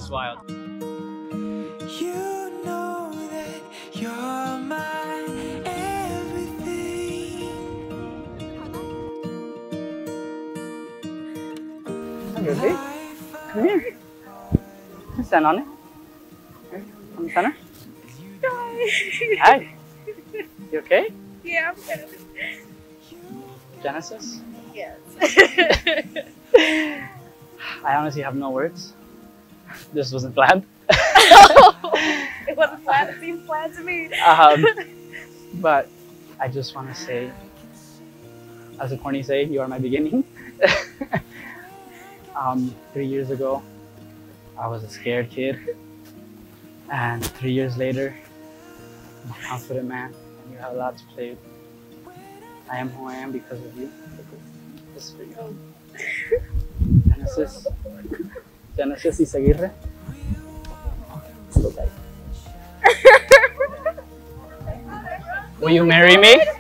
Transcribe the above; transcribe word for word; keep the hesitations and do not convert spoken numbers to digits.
just wild. You know that you're my everything. Baby, come here. Stand on it. Here, on the center. Hi. You okay? Yeah, I'm good. Genesis? Yes. I honestly have no words. This wasn't planned. It wasn't planned. It seemed planned to me. um, but I just want to say, as the corny say, you are my beginning. um, three years ago, I was a scared kid. And three years later, I'm a confident man. And you have a lot to play with. I am who I am because of you. This is for you. Genesis. Genesis y Seguirre. Will you marry me?